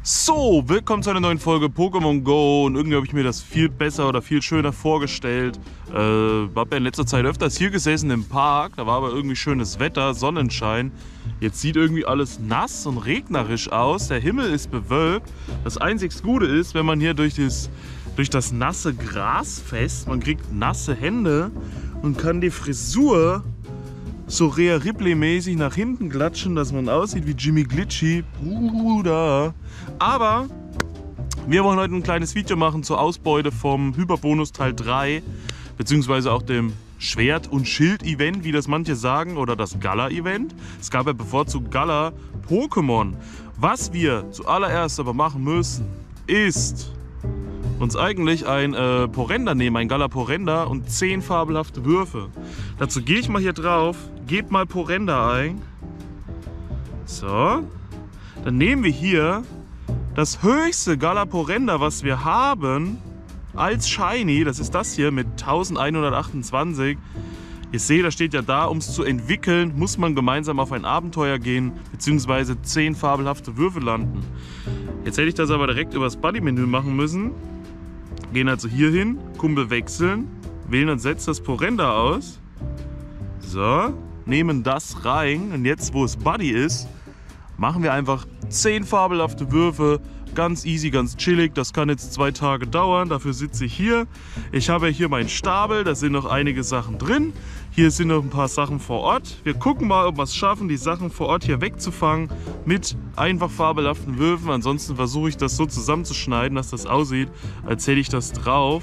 So, willkommen zu einer neuen Folge Pokémon Go und irgendwie habe ich mir das viel besser oder viel schöner vorgestellt. Hab ja in letzter Zeit öfters hier gesessen im Park, da war aber irgendwie schönes Wetter, Sonnenschein. Jetzt sieht irgendwie alles nass und regnerisch aus, der Himmel ist bewölkt. Das einzig Gute ist, wenn man hier durch das nasse Gras fässt, man kriegt nasse Hände und kann die Frisur so Rhea Ripley-mäßig nach hinten klatschen, dass man aussieht wie Jimmy Glitchy. Bruder. Aber wir wollen heute ein kleines Video machen zur Ausbeute vom Hyperbonus Teil 3, beziehungsweise auch dem Schwert- und Schild-Event, wie das manche sagen, oder das Gala-Event. Es gab ja bevorzugt Gala-Pokémon. Was wir zuallererst aber machen müssen, ist uns eigentlich ein Porenda nehmen, ein Gala-Porenda und 10 fabelhafte Würfe. Dazu gehe ich mal hier drauf, gebe mal Porenda ein. So. Dann nehmen wir hier das höchste Gala-Porenda, was wir haben, als Shiny. Das ist das hier mit 1128. Ihr seht, das steht ja da, um es zu entwickeln, muss man gemeinsam auf ein Abenteuer gehen, beziehungsweise 10 fabelhafte Würfe landen. Jetzt hätte ich das aber direkt über das Buddy-Menü machen müssen. Gehen also hier hin, Kumpel wechseln, wählen uns jetzt das Porenda aus. So, nehmen das rein und jetzt, wo es Buddy ist, machen wir einfach 10 fabelhafte Würfe. Ganz easy, ganz chillig. Das kann jetzt 2 Tage dauern. Dafür sitze ich hier. Ich habe hier meinen Stapel. Da sind noch einige Sachen drin. Hier sind noch ein paar Sachen vor Ort. Wir gucken mal, ob wir es schaffen, die Sachen vor Ort hier wegzufangen mit einfach fabelhaften Würfen. Ansonsten versuche ich das so zusammenzuschneiden, dass das aussieht, als hätte ich das drauf.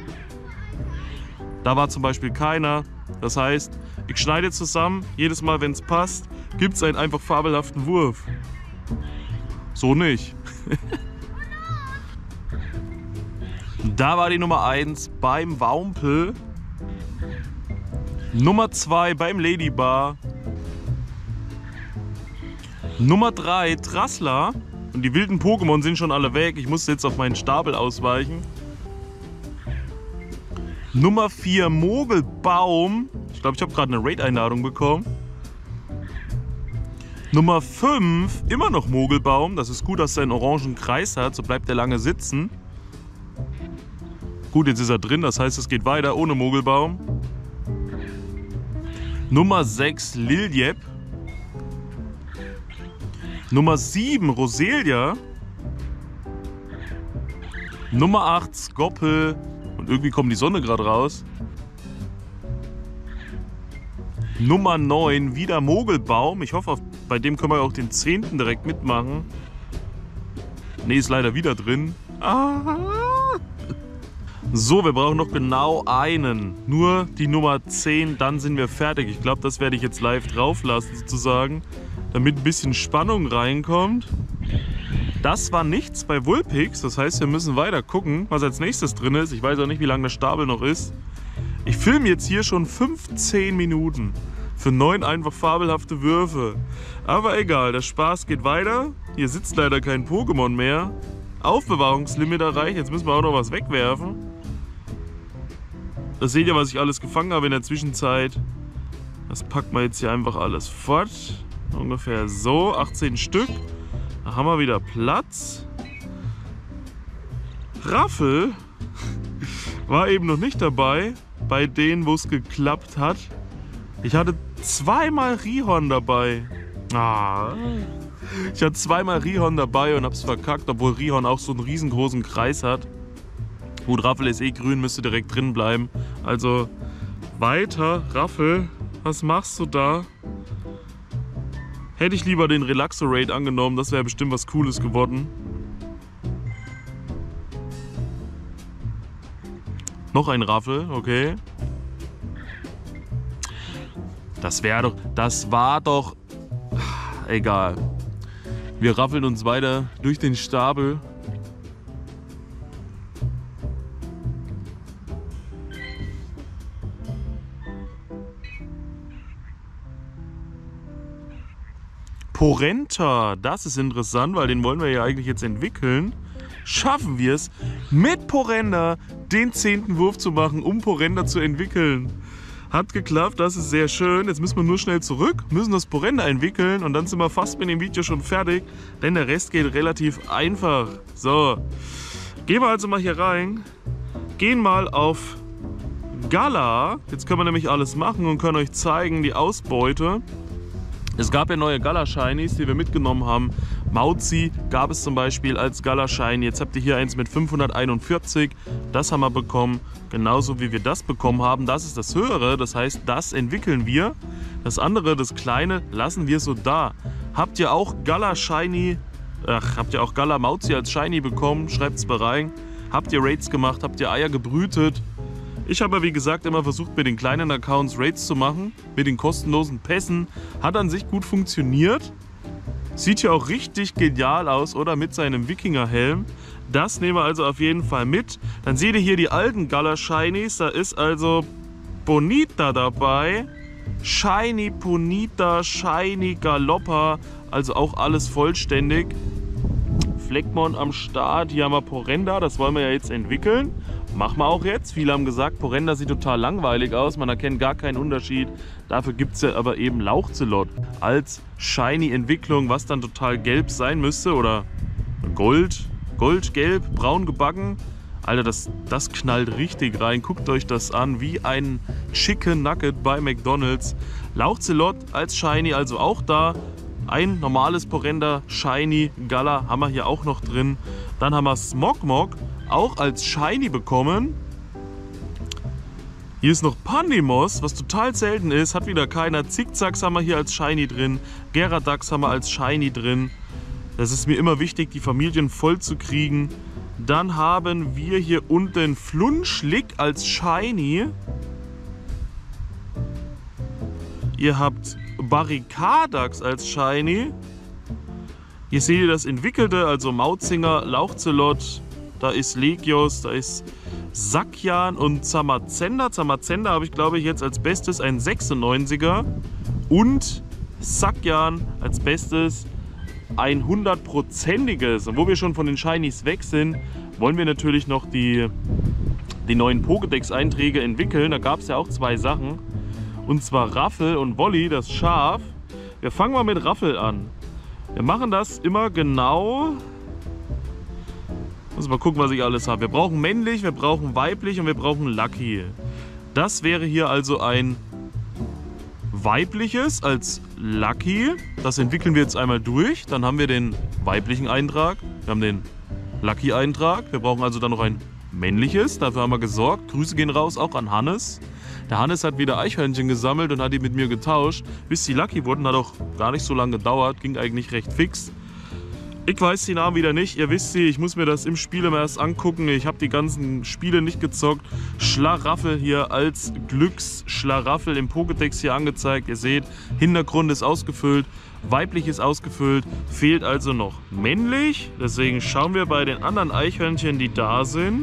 Da war zum Beispiel keiner. Das heißt, ich schneide zusammen. Jedes Mal, wenn es passt, gibt es einen einfach fabelhaften Wurf. So nicht. Da war die Nummer 1 beim Waumpel. Nummer 2 beim Ladybar. Nummer 3 Trassler. Und die wilden Pokémon sind schon alle weg. Ich muss jetzt auf meinen Stapel ausweichen. Nummer 4 Mogelbaum. Ich glaube, ich habe gerade eine Raid-Einladung bekommen. Nummer 5, immer noch Mogelbaum. Das ist gut, dass er einen orangen Kreis hat, so bleibt er lange sitzen. Gut, jetzt ist er drin, das heißt, es geht weiter ohne Mogelbaum. Nummer 6, Liljep. Nummer 7, Roselia. Nummer 8, Skoppel. Und irgendwie kommt die Sonne gerade raus. Nummer 9, wieder Mogelbaum. Ich hoffe, bei dem können wir auch den 10. direkt mitmachen. Ne, ist leider wieder drin. Ah. So, wir brauchen noch genau einen. Nur die Nummer 10, dann sind wir fertig. Ich glaube, das werde ich jetzt live drauf lassen, sozusagen, damit ein bisschen Spannung reinkommt. Das war nichts bei Vulpix. Das heißt, wir müssen weiter gucken, was als nächstes drin ist. Ich weiß auch nicht, wie lange der Stapel noch ist. Ich filme jetzt hier schon 15 Minuten für 9 einfach fabelhafte Würfe. Aber egal, der Spaß geht weiter. Hier sitzt leider kein Pokémon mehr. Aufbewahrungslimit erreicht. Jetzt müssen wir auch noch was wegwerfen. Das seht ihr, was ich alles gefangen habe in der Zwischenzeit. Das packen wir jetzt hier einfach alles fort. Ungefähr so, 18 Stück. Da haben wir wieder Platz. Raffel war eben noch nicht dabei, bei denen, wo es geklappt hat. Ich hatte zweimal Rihorn dabei. Ich hatte zweimal Rihorn dabei und hab's verkackt, obwohl Rihorn auch so einen riesengroßen Kreis hat. Gut, Raffel ist eh grün, müsste direkt drin bleiben. Also weiter, Raffel, was machst du da? Hätte ich lieber den Relaxo-Raid angenommen, das wäre bestimmt was Cooles geworden. Noch ein Raffel, okay. Das war doch... Egal. Wir raffeln uns weiter durch den Stapel. Porenta, das ist interessant, weil den wollen wir ja eigentlich jetzt entwickeln. Schaffen wir es, mit Porenda den 10. Wurf zu machen, um Porenda zu entwickeln. Hat geklappt, das ist sehr schön. Jetzt müssen wir nur schnell zurück, müssen das Porenda entwickeln und dann sind wir fast mit dem Video schon fertig, denn der Rest geht relativ einfach. So, gehen wir also mal hier rein, gehen mal auf Gala. Jetzt können wir nämlich alles machen und können euch zeigen, die Ausbeute. Es gab ja neue Gala-Shinies, die wir mitgenommen haben. Mauzi gab es zum Beispiel als Gala-Shiny. Jetzt habt ihr hier eins mit 541. Das haben wir bekommen, genauso wie wir das bekommen haben. Das ist das höhere, das heißt, das entwickeln wir. Das andere, das kleine, lassen wir so da. Habt ihr auch Gala-Shiny, habt ihr auch Gala-Mauzi als Shiny bekommen? Schreibt es mal rein. Habt ihr Raids gemacht? Habt ihr Eier gebrütet? Ich habe, wie gesagt, immer versucht, mit den kleinen Accounts Raids zu machen, mit den kostenlosen Pässen. Hat an sich gut funktioniert. Sieht hier auch richtig genial aus, oder? Mit seinem Wikingerhelm. Das nehmen wir also auf jeden Fall mit. Dann seht ihr hier die alten Gala-Shinies. Da ist also Bonita dabei. Shiny Bonita, Shiny Galoppa. Also auch alles vollständig. Fleckmon am Start. Hier haben wir Porenda, das wollen wir ja jetzt entwickeln. Machen wir auch jetzt. Viele haben gesagt, Porenda sieht total langweilig aus, man erkennt gar keinen Unterschied. Dafür gibt es ja aber eben Lauchzelot als Shiny-Entwicklung, was dann total gelb sein müsste oder Gold, gelb, braun gebacken. Alter, das knallt richtig rein. Guckt euch das an, wie ein Chicken Nugget bei McDonald's. Lauchzelot als Shiny, also auch da. Ein normales Porenda, Shiny, Gala haben wir hier auch noch drin. Dann haben wir Smogmog auch als Shiny bekommen. Hier ist noch Pandemos, was total selten ist, hat wieder keiner. Zickzacks haben wir hier als Shiny drin. Geradax haben wir als Shiny drin. Das ist mir immer wichtig, die Familien voll zu kriegen. Dann haben wir hier unten Flunschlick als Shiny. Ihr habt Barricadax als Shiny. Hier seht ihr das Entwickelte, also Mautzinger, Lauchzelot. Da ist Legios, da ist Sakyan und Zamazenda. Zamazenda habe ich, glaube ich, jetzt als Bestes ein 96er. Und Sakyan als Bestes ein 100%iges. Und wo wir schon von den Shinies weg sind, wollen wir natürlich noch die neuen Pokédex-Einträge entwickeln. Da gab es ja auch zwei Sachen. Und zwar Raffel und Wolli, das Schaf. Wir fangen mal mit Raffel an. Wir machen das immer genau. Muss mal gucken, was ich alles habe. Wir brauchen männlich, wir brauchen weiblich und wir brauchen Lucky. Das wäre hier also ein weibliches als Lucky. Das entwickeln wir jetzt einmal durch. Dann haben wir den weiblichen Eintrag. Wir haben den Lucky-Eintrag. Wir brauchen also dann noch ein männliches. Dafür haben wir gesorgt. Grüße gehen raus auch an Hannes. Der Hannes hat wieder Eichhörnchen gesammelt und hat die mit mir getauscht. Bis die Lucky wurden, hat auch gar nicht so lange gedauert. Ging eigentlich recht fix. Ich weiß die Namen wieder nicht, ihr wisst sie, ich muss mir das im Spiel immer erst angucken. Ich habe die ganzen Spiele nicht gezockt. Schlaraffel hier als Glücksschlaraffel im Pokédex hier angezeigt. Ihr seht, Hintergrund ist ausgefüllt, weiblich ist ausgefüllt, fehlt also noch männlich. Deswegen schauen wir bei den anderen Eichhörnchen, die da sind,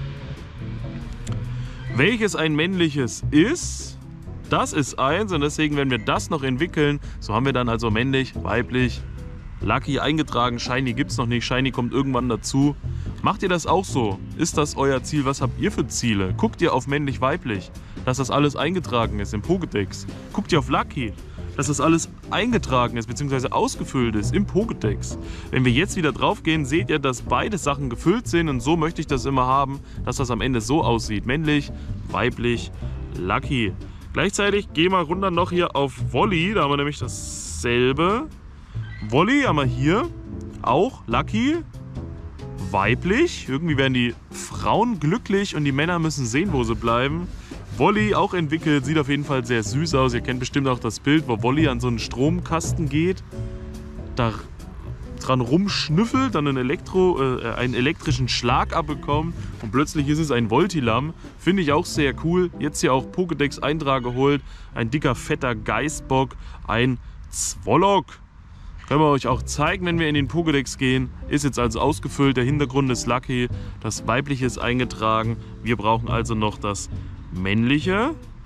welches ein männliches ist. Das ist eins und deswegen werden wir das noch entwickeln. So haben wir dann also männlich, weiblich, Lucky eingetragen, Shiny gibt es noch nicht, Shiny kommt irgendwann dazu. Macht ihr das auch so? Ist das euer Ziel? Was habt ihr für Ziele? Guckt ihr auf männlich-weiblich, dass das alles eingetragen ist im Pokédex? Guckt ihr auf Lucky, dass das alles eingetragen ist bzw. ausgefüllt ist im Pokédex? Wenn wir jetzt wieder drauf gehen, seht ihr, dass beide Sachen gefüllt sind und so möchte ich das immer haben, dass das am Ende so aussieht. Männlich, weiblich, Lucky. Gleichzeitig gehen wir runter noch hier auf Wolli, da haben wir nämlich dasselbe. Wolli haben wir hier, auch Lucky, weiblich. Irgendwie werden die Frauen glücklich und die Männer müssen sehen, wo sie bleiben. Wolli auch entwickelt, sieht auf jeden Fall sehr süß aus. Ihr kennt bestimmt auch das Bild, wo Wolli an so einen Stromkasten geht, da dran rumschnüffelt, dann einen elektrischen Schlag abbekommt und plötzlich ist es ein Voltilam. Finde ich auch sehr cool. Jetzt hier auch Pokédex-Eintrag geholt, ein dicker, fetter Geißbock, ein Zwolok. Können wir euch auch zeigen, wenn wir in den Pokédex gehen. Ist jetzt also ausgefüllt, der Hintergrund ist Lucky, das weibliche ist eingetragen. Wir brauchen also noch das männliche.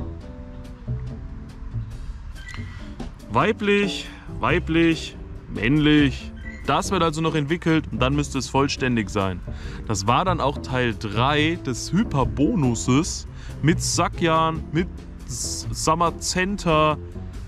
Weiblich, weiblich, männlich. Das wird also noch entwickelt und dann müsste es vollständig sein. Das war dann auch Teil 3 des Hyperbonuses mit Sakyan, mit Samazenta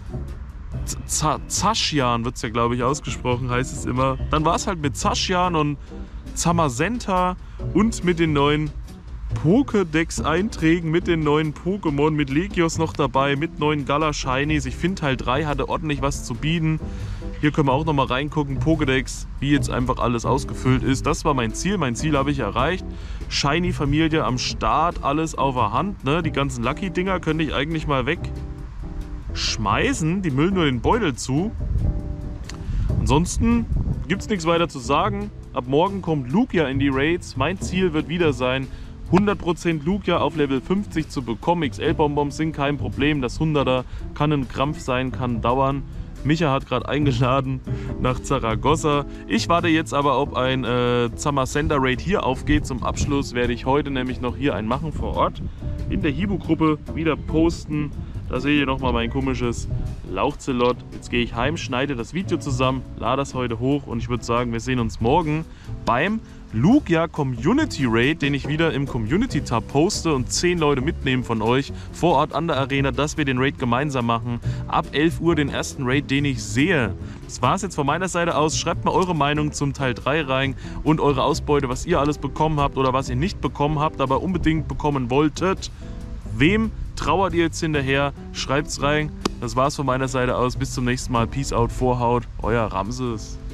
Zaschian wird es ja, glaube ich, ausgesprochen, heißt es immer. Dann war es halt mit Zaschian und Zamazenta und mit den neuen Pokédex-Einträgen, mit den neuen Pokémon, mit Legios noch dabei, mit neuen Gala Shinies. Ich finde Teil 3 hatte ordentlich was zu bieten. Hier können wir auch nochmal reingucken, Pokédex, wie jetzt einfach alles ausgefüllt ist. Das war mein Ziel habe ich erreicht. Shiny-Familie am Start, alles auf der Hand. Ne? Die ganzen Lucky-Dinger könnte ich eigentlich mal wegschmeißen. Die müllen nur den Beutel zu. Ansonsten gibt es nichts weiter zu sagen. Ab morgen kommt Lugia in die Raids. Mein Ziel wird wieder sein, 100% Lugia auf Level 50 zu bekommen. XL-Bonbons sind kein Problem. Das 100er kann ein Krampf sein, kann dauern. Micha hat gerade eingeladen nach Zaragoza. Ich warte jetzt aber, ob ein Zamazenta Raid hier aufgeht. Zum Abschluss werde ich heute nämlich noch hier einen machen vor Ort. In der Hibu-Gruppe wieder posten. Da seht ihr nochmal mein komisches Lauchzelot. Jetzt gehe ich heim, schneide das Video zusammen, lade das heute hoch und ich würde sagen, wir sehen uns morgen beim Lugia Community Raid, den ich wieder im Community Tab poste und 10 Leute mitnehmen von euch vor Ort an der Arena, dass wir den Raid gemeinsam machen. Ab 11 Uhr den ersten Raid, den ich sehe. Das war es jetzt von meiner Seite aus. Schreibt mal eure Meinung zum Teil 3 rein und eure Ausbeute, was ihr alles bekommen habt oder was ihr nicht bekommen habt, aber unbedingt bekommen wolltet. Wem trauert ihr jetzt hinterher? Schreibt's rein. Das war's von meiner Seite aus. Bis zum nächsten Mal. Peace out, Vorhaut. Euer Ramses.